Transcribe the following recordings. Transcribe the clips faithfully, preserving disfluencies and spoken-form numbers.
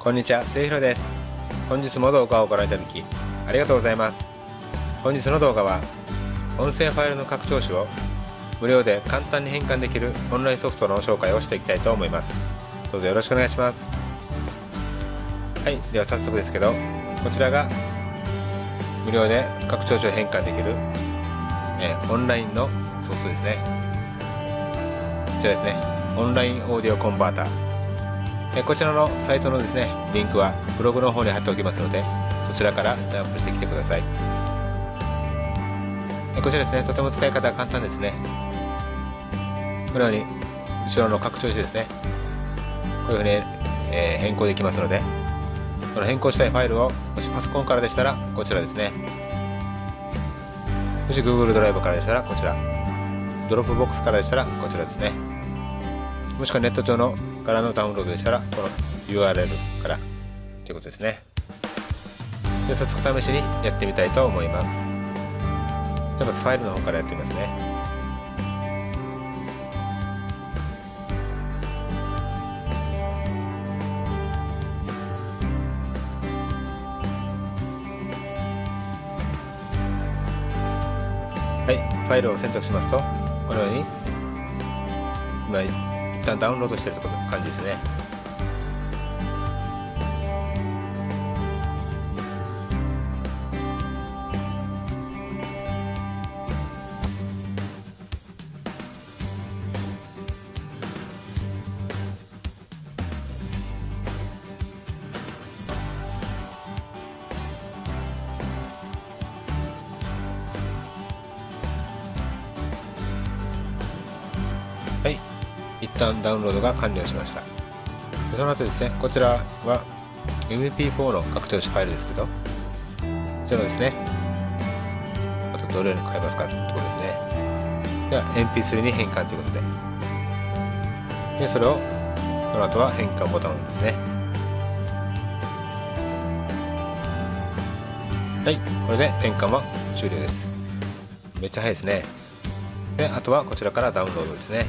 こんにちは、末広です。本日も動画をご覧いただきありがとうございます。本日の動画は音声ファイルの拡張子を無料で簡単に変換できるオンラインソフトの紹介をしていきたいと思います。どうぞよろしくお願いします。はい、では早速ですけど、こちらが無料で拡張子を変換できる、えー、オンラインのソフトですね。こちらですね、オンラインオーディオコンバーター。えー、こちらのサイトのですね、リンクはブログの方に貼っておきますので、そちらからジャンプしてきてください。えー、こちらですね、とても使い方が簡単ですね。このように後ろの拡張子ですね、こういうふうに、えー、変更できますので、この変更したいファイルをもしパソコンからでしたらこちらですね、もし Google ドライブからでしたらこちら、ドロップボックスからでしたらこちらですね、もしくはネット上のからのダウンロードでしたらこの ユーアールエル からということですね。で、早速試しにやってみたいと思います。じゃあまずファイルの方からやってみますね。はい、ファイルを選択しますと、このように今一旦ダウンロードしているという感じですね。はい、一旦ダウンロードが完了しました。その後ですね、こちらは エムピーフォー の拡張子ファイルですけど、こちらですね、あとどのように変えますかということですね。では エムピースリー に変換ということで、でそれをその後は変換ボタンですね。はい、これで変換は終了です。めっちゃ早いですね。で、あとはこちらからダウンロードですね。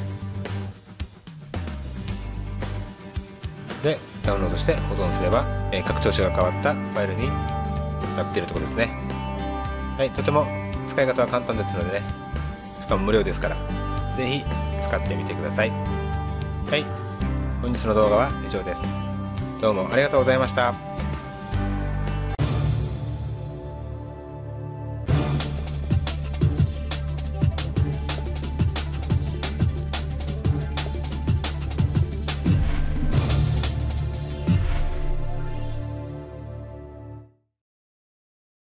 で、ダウンロードして保存すれば、えー、拡張子が変わったファイルになっているところですね。はい、とても使い方は簡単ですのでね、しかも無料ですから、ぜひ使ってみてください。はい、本日の動画は以上です。どうもありがとうございました。